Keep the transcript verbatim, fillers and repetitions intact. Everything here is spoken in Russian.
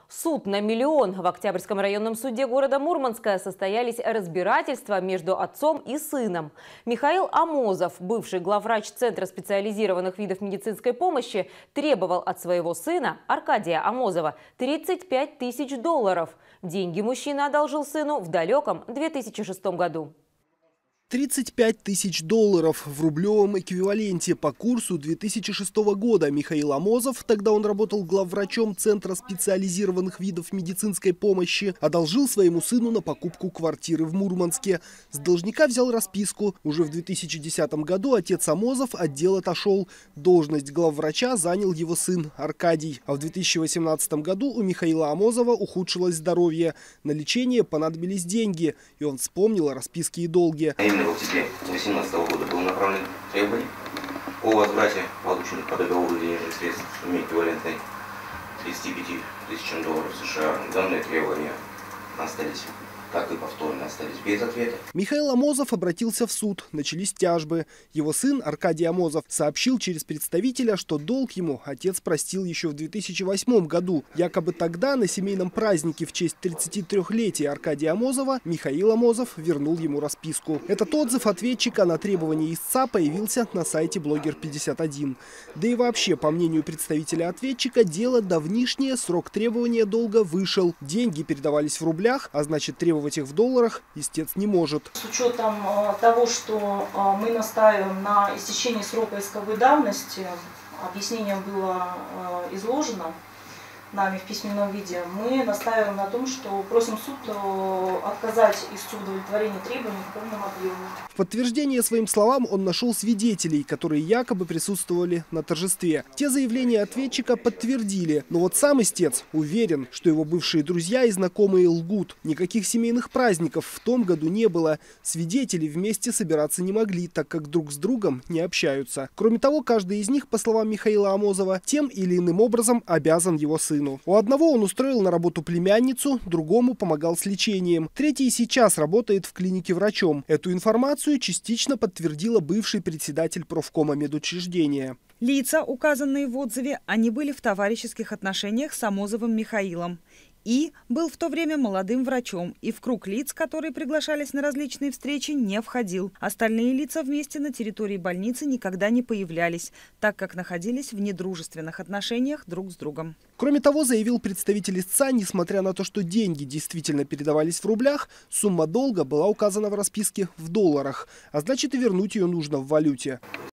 Суд на миллион. В Октябрьском районном суде города Мурманска состоялись разбирательства между отцом и сыном. Михаил Амозов, бывший главврач Центра специализированных видов медицинской помощи, требовал от своего сына Аркадия Амозова тридцать пять тысяч долларов. Деньги мужчина одолжил сыну в далеком две тысячи шестом году. тридцать пять тысяч долларов в рублевом эквиваленте по курсу две тысячи шестого года. Михаил Амозов, тогда он работал главврачом Центра специализированных видов медицинской помощи, одолжил своему сыну на покупку квартиры в Мурманске. С должника взял расписку. Уже в две тысячи десятом году отец Амозов от дел отошел. Должность главврача занял его сын Аркадий. А в две тысячи восемнадцатом году у Михаила Амозова ухудшилось здоровье. На лечение понадобились деньги, и он вспомнил о расписке и долге. В октябре две тысячи восемнадцатого года было направлено требование о возврате полученных по договору денежных средств в сумме эквивалентной тридцати пяти тысячам долларов США. Данные требования остались, как и повторно, остались без ответа. Михаил Амозов обратился в суд. Начались тяжбы. Его сын Аркадий Амозов сообщил через представителя, что долг ему отец простил еще в две тысячи восьмом году. Якобы тогда на семейном празднике в честь тридцатитрёхлетия Аркадия Амозова Михаил Амозов вернул ему расписку. Этот отзыв ответчика на требования истца появился на сайте блогер пятьдесят один. Да и вообще, по мнению представителя ответчика, дело давнишнее, срок требования долга вышел. Деньги передавались в рублях, а значит требования их в долларах истец не может. С учетом того, что мы настаиваем на истечении срока исковой давности, объяснение было изложено нами в письменном виде, мы настаиваем на том, что просим суд отказать из удовлетворения требований в полном объеме. В подтверждение своим словам он нашел свидетелей, которые якобы присутствовали на торжестве. Те заявления ответчика подтвердили, но вот сам истец уверен, что его бывшие друзья и знакомые лгут. Никаких семейных праздников в том году не было. Свидетели вместе собираться не могли, так как друг с другом не общаются. Кроме того, каждый из них, по словам Михаила Амозова, тем или иным образом обязан его сыну. У одного он устроил на работу племянницу, другому помогал с лечением. Третий сейчас работает в клинике врачом. Эту информацию частично подтвердила бывший председатель профкома медучреждения. Лица, указанные в отзыве, они были в товарищеских отношениях с Амозовым Михаилом. И был в то время молодым врачом, и в круг лиц, которые приглашались на различные встречи, не входил. Остальные лица вместе на территории больницы никогда не появлялись, так как находились в недружественных отношениях друг с другом. Кроме того, заявил представитель истца, несмотря на то, что деньги действительно передавались в рублях, сумма долга была указана в расписке в долларах, а значит и вернуть ее нужно в валюте.